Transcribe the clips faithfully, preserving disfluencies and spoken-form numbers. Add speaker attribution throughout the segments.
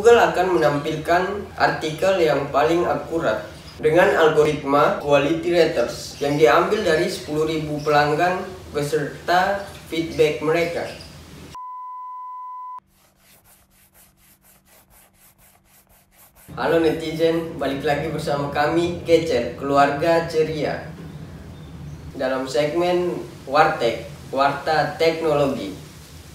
Speaker 1: Google akan menampilkan artikel yang paling akurat dengan algoritma Quality Raters yang diambil dari sepuluh ribu pelanggan beserta feedback mereka. Halo netizen, balik lagi bersama kami Kecer, keluarga ceria, dalam segmen Wartek, Warta Teknologi.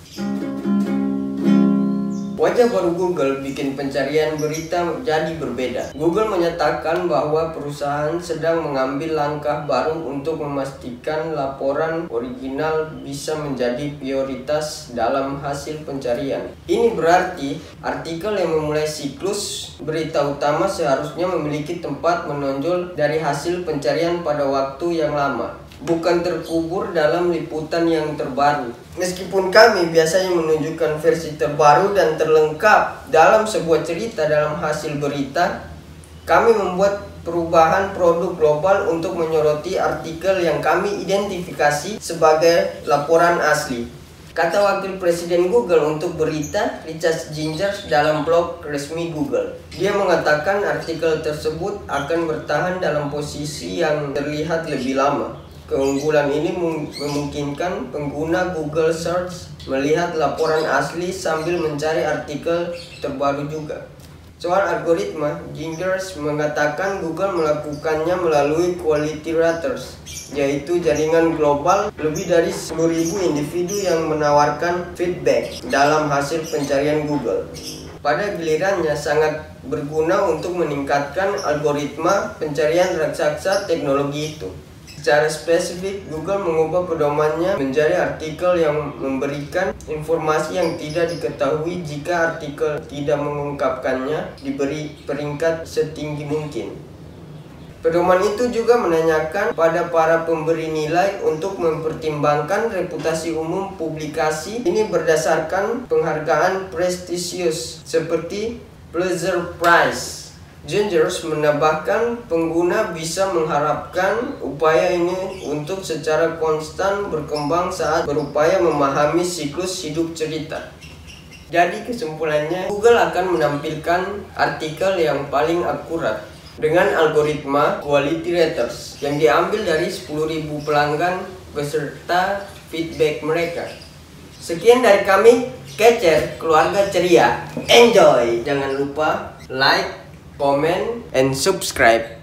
Speaker 1: Wajah baru Google bikin pencarian berita jadi berbeda. Google menyatakan bahwa perusahaan sedang mengambil langkah baru untuk memastikan laporan original bisa menjadi prioritas dalam hasil pencarian. Ini berarti artikel yang memulai siklus berita utama seharusnya memiliki tempat menonjol dari hasil pencarian pada waktu yang lama, bukan terkubur dalam liputan yang terbaru. Meskipun kami biasanya menunjukkan versi terbaru dan terlengkap dalam sebuah cerita dalam hasil berita, kami membuat perubahan produk global untuk menyoroti artikel yang kami identifikasi sebagai laporan asli. Kata Wakil Presiden Google untuk berita, Richard Gingers, dalam blog resmi Google. Dia mengatakan artikel tersebut akan bertahan dalam posisi yang terlihat lebih lama. Keunggulan ini memungkinkan pengguna Google Search melihat laporan asli sambil mencari artikel terbaru juga. Soal algoritma, Gingers mengatakan Google melakukannya melalui Quality Raters, yaitu jaringan global lebih dari sepuluh ribu individu yang menawarkan feedback dalam hasil pencarian Google. Pada gilirannya sangat berguna untuk meningkatkan algoritma pencarian raksasa teknologi itu. Secara spesifik, Google mengubah pedomannya menjadi artikel yang memberikan informasi yang tidak diketahui jika artikel tidak mengungkapkannya diberi peringkat setinggi mungkin. Pedoman itu juga menanyakan pada para pemberi nilai untuk mempertimbangkan reputasi umum publikasi ini berdasarkan penghargaan prestisius seperti Pulitzer Prize. Gingers menambahkan pengguna bisa mengharapkan upaya ini untuk secara konstan berkembang saat berupaya memahami siklus hidup cerita. Jadi kesimpulannya, Google akan menampilkan artikel yang paling akurat dengan algoritma Quality Raters yang diambil dari sepuluh ribu pelanggan beserta feedback mereka. Sekian dari kami, Kecer, keluarga ceria. Enjoy! Jangan lupa like, comment, and subscribe.